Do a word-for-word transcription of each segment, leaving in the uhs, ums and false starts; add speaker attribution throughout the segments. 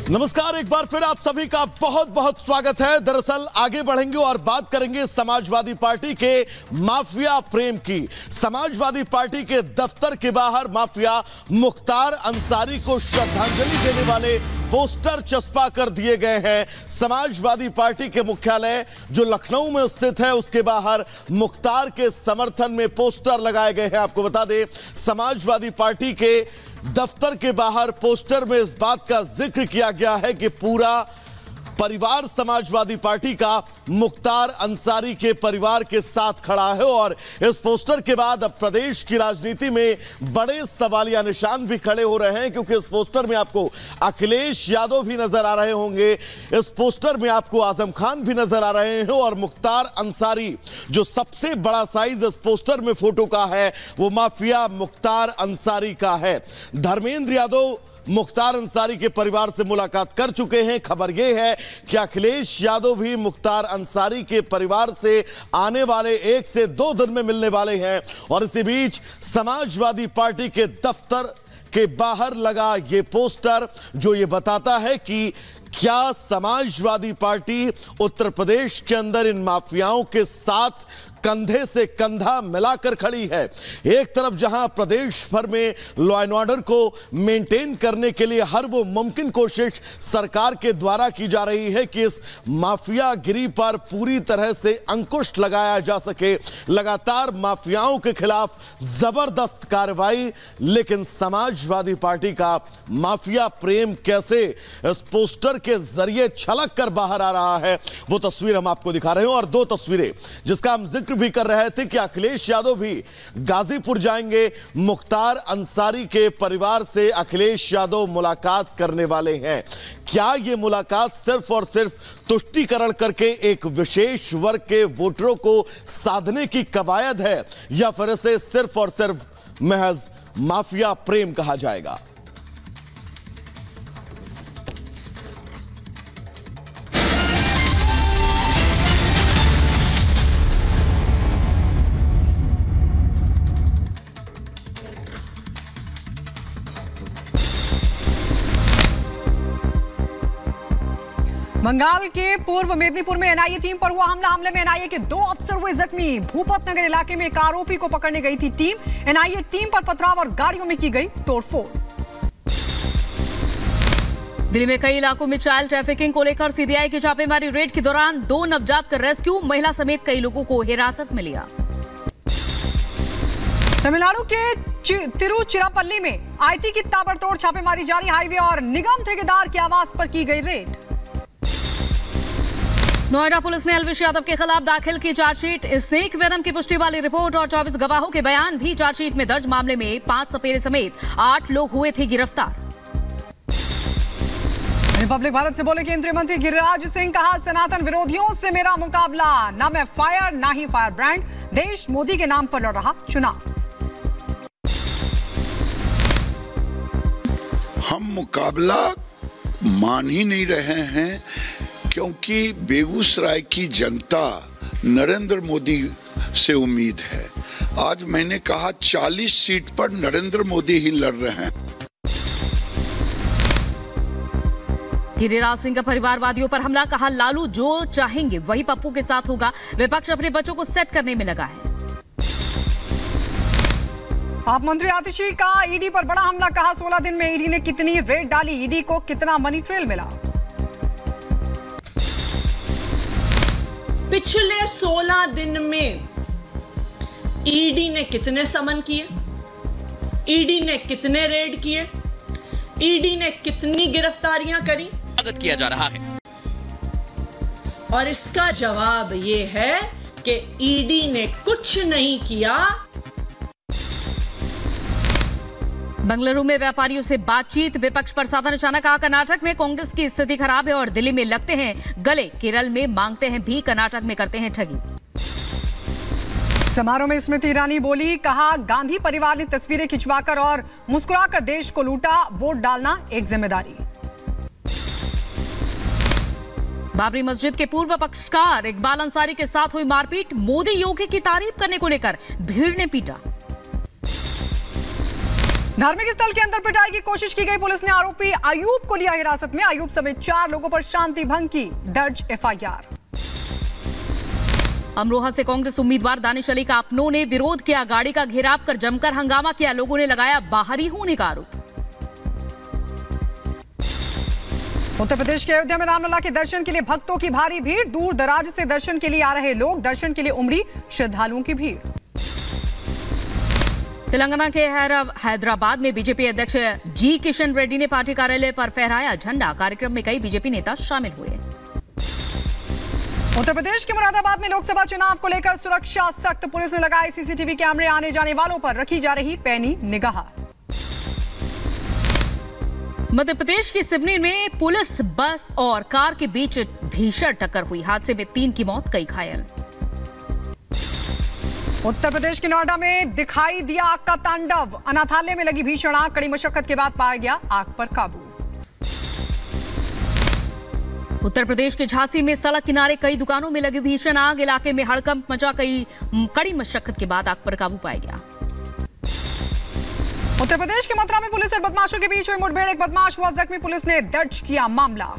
Speaker 1: नमस्कार, एक बार फिर आप सभी का बहुत बहुत स्वागत है। दरअसल आगे बढ़ेंगे और बात करेंगे समाजवादी पार्टी के माफिया प्रेम की। समाजवादी पार्टी के दफ्तर के बाहर माफिया मुख्तार अंसारी को श्रद्धांजलि देने वाले पोस्टर चस्पा कर दिए गए हैं। समाजवादी पार्टी के मुख्यालय जो लखनऊ में स्थित है उसके बाहर मुख्तार के समर्थन में पोस्टर लगाए गए हैं। आपको बता दें, समाजवादी पार्टी के दफ्तर के बाहर पोस्टर में इस बात का जिक्र किया गया है कि पूरा परिवार समाजवादी पार्टी का मुख्तार अंसारी के परिवार के साथ खड़ा है। और इस पोस्टर के बाद अब प्रदेश की राजनीति में बड़े सवालिया निशान भी खड़े हो रहे हैं, क्योंकि इस पोस्टर में आपको अखिलेश यादव भी नजर आ रहे होंगे, इस पोस्टर में आपको आजम खान भी नजर आ रहे हैं और मुख्तार अंसारी जो सबसे बड़ा साइज इस पोस्टर में फोटो का है वो माफिया मुख्तार अंसारी का है। धर्मेंद्र यादव मुख्तार अंसारी के परिवार से मुलाकात कर चुके हैं। खबर यह है कि अखिलेश यादव भी मुख्तार अंसारी के परिवार से आने वाले एक से दो दिन में मिलने वाले हैं। और इसी बीच समाजवादी पार्टी के दफ्तर के बाहर लगा ये पोस्टर जो ये बताता है कि क्या समाजवादी पार्टी उत्तर प्रदेश के अंदर इन माफियाओं के साथ कंधे से कंधा मिलाकर खड़ी है। एक तरफ जहां प्रदेश भर में लॉ एंड ऑर्डर को मेंटेन करने के लिए हर वो मुमकिन कोशिश सरकार के द्वारा की जा रही है कि इस माफियागिरी पर पूरी तरह से अंकुश लगाया जा सके, लगातार माफियाओं के खिलाफ जबरदस्त कार्रवाई, लेकिन समाजवादी पार्टी का माफिया प्रेम कैसे इस पोस्टर के जरिए छलक कर बाहर आ रहा है वो तस्वीर हम आपको दिखा रहे हैं। और दो तस्वीरें जिसका हम जिक्र भी कर रहे थे कि अखिलेश यादव भी गाजीपुर जाएंगे, मुख्तार अंसारी के परिवार से अखिलेश यादव मुलाकात करने वाले हैं। क्या यह मुलाकात सिर्फ और सिर्फ तुष्टीकरण करके एक विशेष वर्ग के वोटरों को साधने की कवायद है या फिर इसे सिर्फ और सिर्फ महज माफिया प्रेम कहा जाएगा?
Speaker 2: बंगाल के पूर्व मेदिनीपुर में एनआईए टीम पर हुआ हमला। हमले में एनआईए के दो अफसर हुए जख्मी। भूपत नगर इलाके में एक आरोपी को पकड़ने गई थी टीम। एनआईए टीम पर पथराव और गाड़ियों में की गई तोड़फोड़।
Speaker 3: दिल्ली में कई इलाकों में चाइल्ड ट्रैफिकिंग को लेकर सीबीआई की छापेमारी रेड के दौरान दो नवजात का रेस्क्यू, महिला समेत कई लोगों को हिरासत में लिया।
Speaker 2: तमिलनाडु के तिरुचिरापल्ली में आईटी की ताबड़तोड़ छापेमारी जारी। हाईवे और निगम ठेकेदार के आवास पर की गई रेड।
Speaker 3: नोएडा पुलिस ने अलविश यादव के खिलाफ दाखिल की चार्जशीट। स्नेक वेनम की पुष्टि वाली रिपोर्ट और चौबीस गवाहों के बयान भी चार्जशीट में दर्ज। मामले में पांच सपेरे समेत आठ लोग हुए थे गिरफ्तार।
Speaker 2: रिपब्लिक भारत से बोले केंद्रीय मंत्री गिरिराज सिंह, कहा सनातन विरोधियों से मेरा मुकाबला, ना मैं फायर ना ही फायर ब्रांड, देश मोदी के नाम पर लड़ रहा चुनाव।
Speaker 4: हम मुकाबला मान ही नहीं रहे हैं, क्योंकि बेगूसराय की जनता नरेंद्र मोदी से उम्मीद है। आज मैंने कहा चालीस सीट पर नरेंद्र मोदी ही लड़ रहे हैं।
Speaker 3: गिरिराज सिंह का परिवारवादियों पर हमला, कहा लालू जो चाहेंगे वही पप्पू के साथ होगा। विपक्ष अपने बच्चों को सेट करने में लगा है।
Speaker 2: आप मंत्री आतिशी का ईडी पर बड़ा हमला, कहा सोलह दिन में ईडी ने कितनी रेड डाली, ईडी को कितना मनी ट्रेल मिला।
Speaker 5: पिछले सोलह दिन में ईडी ने कितने समन किए, ईडी ने कितने रेड किए, ईडी ने कितनी गिरफ्तारियां करी,
Speaker 6: स्वागत किया जा रहा है।
Speaker 5: और इसका जवाब यह है कि ईडी ने कुछ नहीं किया।
Speaker 3: बंगलुरु में व्यापारियों से बातचीत, विपक्ष पर साधा निशाना, कहा कर्नाटक में कांग्रेस की स्थिति खराब है और दिल्ली में लगते हैं गले, केरल में मांगते हैं भी, कर्नाटक में करते हैं ठगी।
Speaker 2: समारोह में स्मृति ईरानी बोली, कहा गांधी परिवार ने तस्वीरें खिंचवाकर और मुस्कुराकर देश को लूटा, वोट डालना एक जिम्मेदारी।
Speaker 3: बाबरी मस्जिद के पूर्व पक्षकार इकबाल अंसारी के साथ हुई मारपीट, मोदी योगी की तारीफ करने को लेकर भीड़ ने पीटा।
Speaker 2: धार्मिक स्थल के अंदर पिटाई की कोशिश की गई। पुलिस ने आरोपी अयूब को लिया हिरासत में। अयूब समेत चार लोगों पर शांति भंग की दर्ज एफ आई आर।
Speaker 3: अमरोहा से कांग्रेस उम्मीदवार दानिश अली का अपनों ने विरोध किया। गाड़ी का घेराव कर जमकर हंगामा किया। लोगों ने लगाया बाहरी होने का आरोप।
Speaker 2: उत्तर प्रदेश के अयोध्या में रामलला के दर्शन के लिए भक्तों की भारी भीड़। दूर दराज से दर्शन के लिए आ रहे लोग, दर्शन के लिए उमड़ी श्रद्धालुओं की भीड़।
Speaker 3: तेलंगाना के हैदराबाद में बीजेपी अध्यक्ष जी किशन रेड्डी ने पार्टी कार्यालय पर फहराया झंडा। कार्यक्रम में कई बीजेपी नेता शामिल हुए।
Speaker 2: उत्तर प्रदेश के मुरादाबाद में लोकसभा चुनाव को लेकर सुरक्षा सख्त। पुलिस ने लगाए सीसीटीवी कैमरे। आने जाने वालों पर रखी जा रही पैनी निगाह।
Speaker 3: मध्य प्रदेश के सिवनी में पुलिस बस और कार के बीच भीषण टक्कर हुई। हादसे में तीन की मौत, कई घायल।
Speaker 2: उत्तर प्रदेश के नोएडा में दिखाई दिया आग का तांडव। अनाथालय में लगी भीषण आग, कड़ी मशक्कत के बाद पाया गया आग पर काबू।
Speaker 3: उत्तर प्रदेश के झांसी में सड़क किनारे कई दुकानों में लगी भीषण आग। इलाके में हड़कंप मचा, कई कड़ी मशक्कत के बाद आग पर काबू पाया गया।
Speaker 2: उत्तर प्रदेश के मथुरा में पुलिस और बदमाशों के बीच हुई मुठभेड़। एक बदमाश हुआ जख्मी। पुलिस ने दर्ज किया मामला।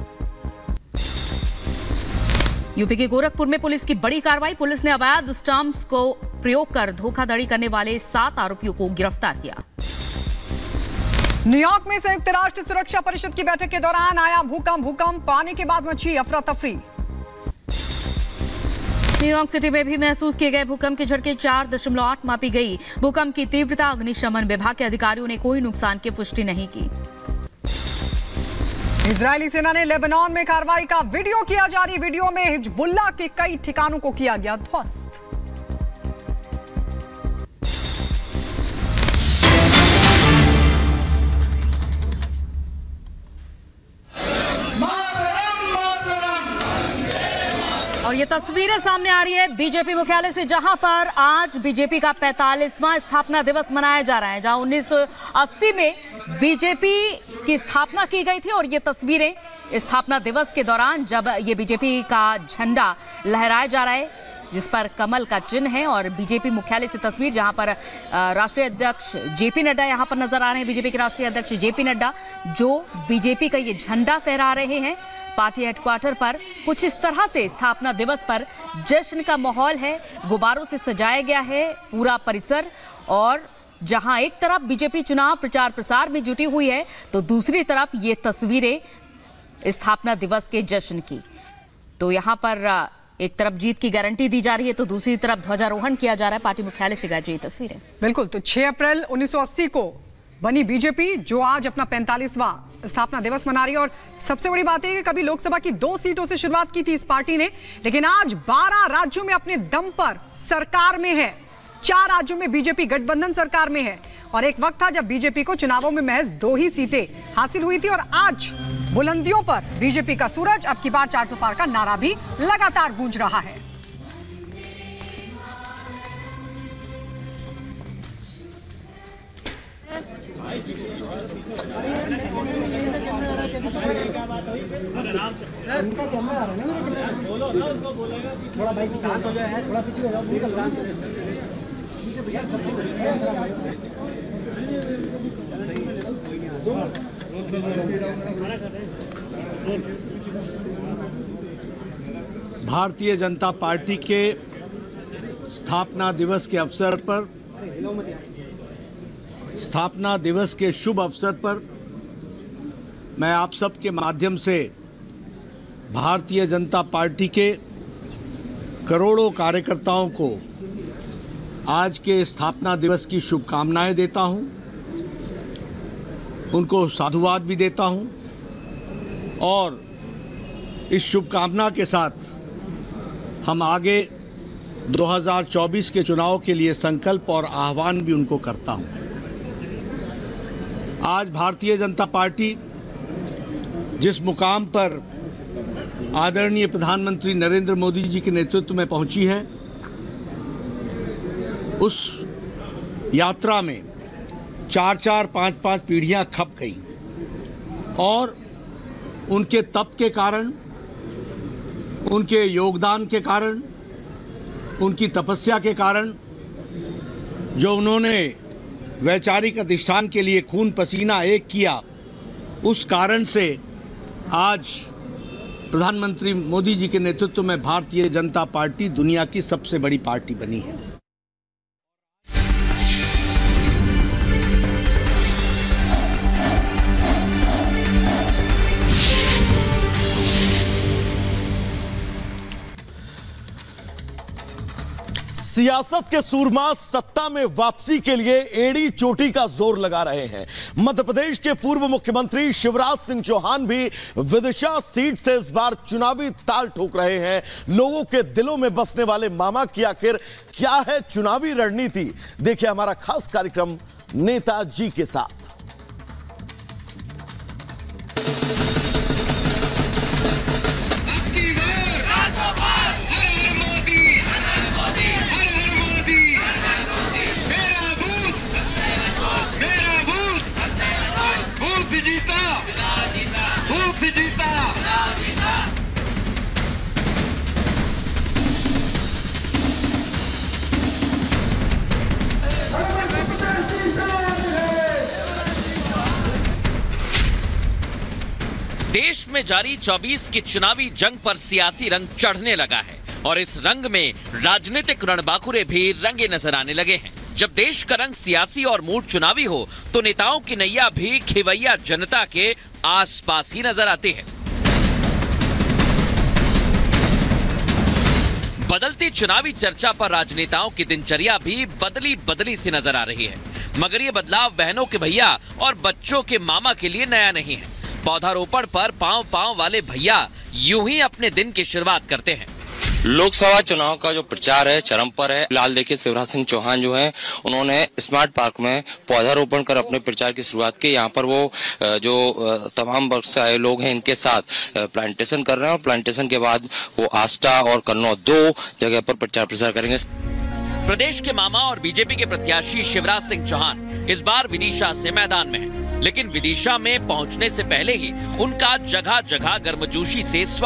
Speaker 3: यूपी के गोरखपुर में पुलिस की बड़ी कार्रवाई। पुलिस ने अवैध स्टाम्प्स को प्रयोग कर धोखाधड़ी करने वाले सात आरोपियों को गिरफ्तार किया।
Speaker 2: न्यूयॉर्क में संयुक्त राष्ट्र सुरक्षा परिषद की बैठक के दौरान आया भूकंप। भूकंप आने के बाद मची अफरा तफरी।
Speaker 3: न्यूयॉर्क सिटी में भी महसूस किए गए भूकंप के झटके। चार दशमलव आठ मापी गई भूकंप की तीव्रता। अग्निशमन विभाग के अधिकारियों ने कोई नुकसान की पुष्टि नहीं की।
Speaker 2: इजरायली सेना ने लेबनान में कार्रवाई का वीडियो किया जारी। वीडियो में हिजबुल्लाह के कई ठिकानों को किया गया ध्वस्त।
Speaker 3: और ये तस्वीरें सामने आ रही है बीजेपी मुख्यालय से, जहां पर आज बीजेपी का पैंतालीसवां स्थापना दिवस मनाया जा रहा है, जहां उन्नीस सौ अस्सी में बीजेपी की स्थापना की गई थी। और ये तस्वीरें स्थापना दिवस के दौरान जब ये बीजेपी का झंडा लहराया जा रहा है, जिस पर कमल का चिन्ह है, और बीजेपी मुख्यालय से तस्वीर जहां पर राष्ट्रीय अध्यक्ष जेपी नड्डा यहां पर नजर आ रहे हैं। बीजेपी के राष्ट्रीय अध्यक्ष जेपी नड्डा जो बीजेपी का ये झंडा फहरा रहे हैं पार्टी हेडक्वार्टर पर। कुछ इस तरह से स्थापना दिवस पर जश्न का माहौल है। गुब्बारों से सजाया गया है पूरा परिसर, और जहां एक तरफ बीजेपी चुनाव प्रचार प्रसार में जुटी हुई है, तो दूसरी तरफ ये तस्वीरें स्थापना दिवस के जश्न की। तो यहां पर एक तरफ जीत की गारंटी दी जा रही है, तो दूसरी तरफ ध्वजारोहण किया जा रहा है पार्टी मुख्यालय से। गायत्री, तस्वीरें
Speaker 2: बिल्कुल। तो छह अप्रैल उन्नीस सौ अस्सी को बनी बीजेपी, जो आज अपना पैंतालीसवां स्थापना दिवस मना रही है। और सबसे बड़ी बात है कि कभी लोकसभा की दो सीटों से शुरुआत की थी इस पार्टी ने, लेकिन आज बारह राज्यों में अपने दम पर सरकार में है। चार राज्यों में बीजेपी गठबंधन सरकार में है, और एक वक्त था जब बीजेपी को चुनावों में महज दो ही सीटें हासिल हुई थी। और आज बुलंदियों पर बीजेपी का सूरज, अब की बार चार सौ पार का नारा भी लगातार गूंज रहा है।
Speaker 6: उनका कैमरा आ रहा है ना, बोलो ना उसको, बोलेगा थोड़ा भाई शांत हो जाए, थोड़ा पीछे हो जाओ, बिल्कुल शांत हो जाए।
Speaker 7: भारतीय जनता पार्टी के स्थापना दिवस के अवसर पर, स्थापना दिवस के शुभ अवसर पर मैं आप सबके माध्यम से भारतीय जनता पार्टी के करोड़ों कार्यकर्ताओं को आज के स्थापना दिवस की शुभकामनाएं देता हूं, उनको साधुवाद भी देता हूं, और इस शुभकामना के साथ हम आगे दो हज़ार चौबीस के चुनाव के लिए संकल्प और आह्वान भी उनको करता हूं। आज भारतीय जनता पार्टी जिस मुकाम पर आदरणीय प्रधानमंत्री नरेंद्र मोदी जी के नेतृत्व में पहुंची है, उस यात्रा में चार चार पांच पांच पीढ़ियां खप गई, और उनके तप के कारण, उनके योगदान के कारण, उनकी तपस्या के कारण जो उन्होंने वैचारिक अधिष्ठान के लिए खून पसीना एक किया, उस कारण से आज प्रधानमंत्री मोदी जी के नेतृत्व में भारतीय जनता पार्टी दुनिया की सबसे बड़ी पार्टी बनी है।
Speaker 1: सियासत के सूरमा सत्ता में वापसी के लिए एड़ी चोटी का जोर लगा रहे हैं। मध्य प्रदेश के पूर्व मुख्यमंत्री शिवराज सिंह चौहान भी विदिशा सीट से इस बार चुनावी ताल ठोक रहे हैं। लोगों के दिलों में बसने वाले मामा की आखिर क्या है चुनावी रणनीति, देखिए हमारा खास कार्यक्रम नेताजी के साथ।
Speaker 8: देश में जारी चौबीस की चुनावी जंग पर सियासी रंग चढ़ने लगा है और इस रंग में राजनीतिक रणबांकुरे भी रंगे नजर आने लगे हैं। जब देश का रंग सियासी और मूड चुनावी हो तो नेताओं की नैया भी खेवैया जनता के आसपास ही नजर आती है। बदलती चुनावी चर्चा पर राजनेताओं की दिनचर्या भी बदली बदली सी नजर आ रही है, मगर ये बदलाव बहनों के भैया और बच्चों के मामा के लिए नया नहीं है। पौधारोपण पर पांव पांव वाले भैया यूं ही अपने दिन की शुरुआत करते हैं।
Speaker 9: लोकसभा चुनाव का जो प्रचार है चरम पर है। फिलहाल देखिए शिवराज सिंह चौहान जो हैं उन्होंने स्मार्ट पार्क में पौधारोपण कर अपने प्रचार की शुरुआत की। यहाँ पर वो जो तमाम वर्ग से आए लोग हैं इनके साथ प्लांटेशन कर रहे हैं और प्लांटेशन के बाद वो आष्टा और कन्नौज दो जगह पर प्रचार प्रसार करेंगे।
Speaker 8: प्रदेश के मामा और बीजेपी के प्रत्याशी शिवराज सिंह चौहान इस बार विदिशा से मैदान में है, लेकिन विदिशा में पहुंचने से पहले ही उनका जगह जगह गर्मजोशी से